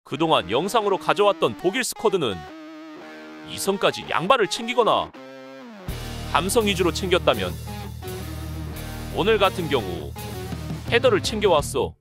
그동안 영상으로 가져왔던 독일 스쿼드는 2선까지 양발을 챙기거나 감성 위주로 챙겼다면 오늘 같은 경우 헤더를 챙겨왔어.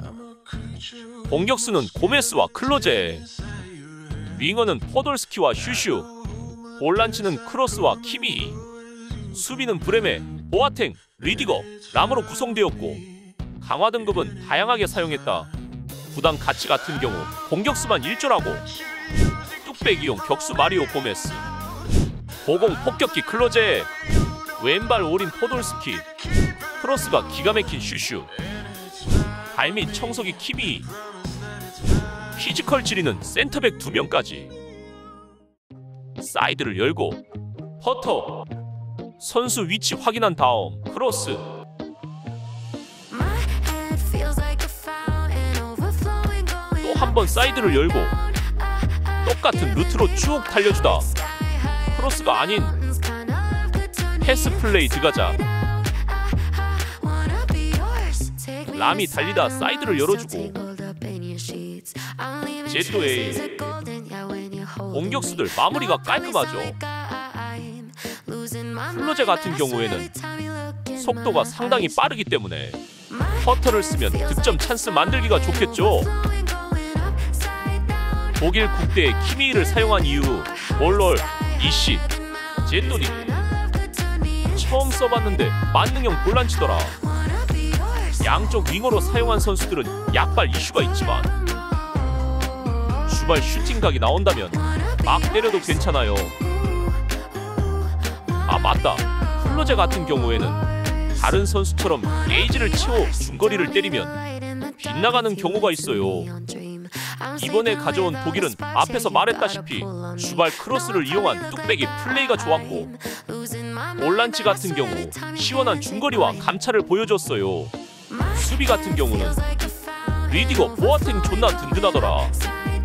공격수는 고메스와 클로제, 윙어는 포돌스키와 슈슈, 볼란치는 크로스와 키미, 수비는 브레메, 보아탱, 리디거, 람으로 구성되었고 강화 등급은 다양하게 사용했다. 구단 가치 같은 경우 공격수만 일조라고 뚝배기용 격수 마리오 고메스, 보공 폭격기 클로제, 왼발 올인 포돌스키, 크로스가 기가 막힌 슈슈, 발밑 청소기 키미, 피지컬 지리는 센터백 2명까지. 사이드를 열고 퍼터, 선수 위치 확인한 다음 크로스, 또 한 번 사이드를 열고 똑같은 루트로 쭉 달려주다 크로스가 아닌 패스 플레이 들어가자 람이 달리다 사이드를 열어주고 제또의 공격수들 마무리가 깔끔하죠. 클로제 같은 경우에는 속도가 상당히 빠르기 때문에 퍼터를 쓰면 득점 찬스 만들기가 좋겠죠. 독일 국대의 키미를 사용한 이유 몰롤, 이씨, 제또니 처음 써봤는데 만능형 볼란치더라. 양쪽 윙어로 사용한 선수들은 약발 이슈가 있지만 주발 슈팅각이 나온다면 막 때려도 괜찮아요. 아 맞다, 클로제 같은 경우에는 다른 선수처럼 게이지를 채워 중거리를 때리면 빗나가는 경우가 있어요. 이번에 가져온 독일은 앞에서 말했다시피 주발 크로스를 이용한 뚝배기 플레이가 좋았고 볼란치 같은 경우 시원한 중거리와 감차를 보여줬어요. 수비 같은 경우는 리디거, 보아탱 존나 든든하더라.